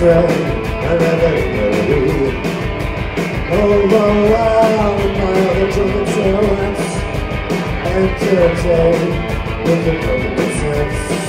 train and everybody overwhelmed by other drunken silhouettes, entertained with the common sense.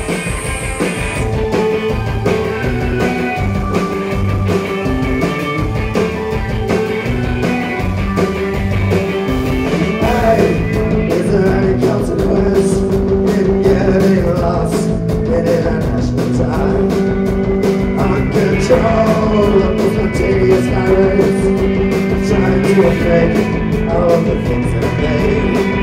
Is there any consequence in getting lost in international time? Uncontrolled of the spontaneous highways, trying to affect all of the things that I made.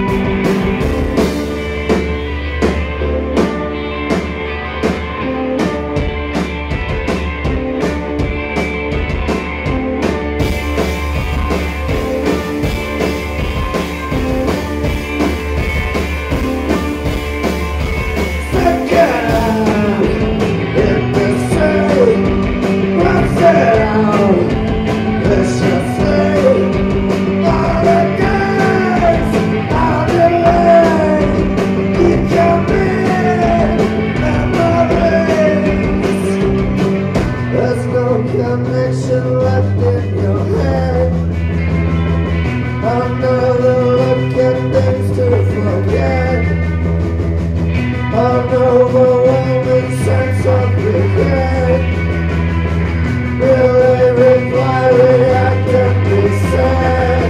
Connection left in your head. Another look at things to forget. An overwhelming sense of regret. Will they reply, react, and be sad?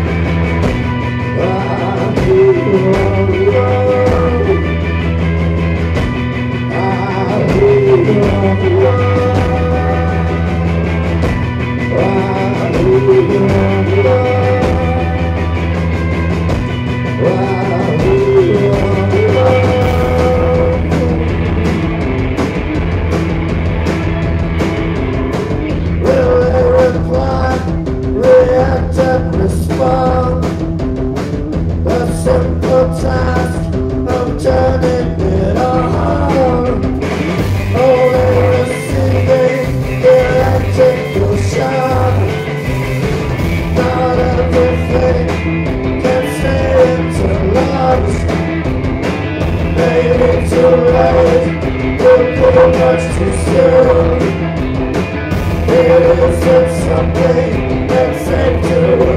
React and respond. A simple task of turning it on. Only receiving electrical shock. Not everything can stay interlocked. Maybe too late, pretty much too soon. It isn't something that's safe to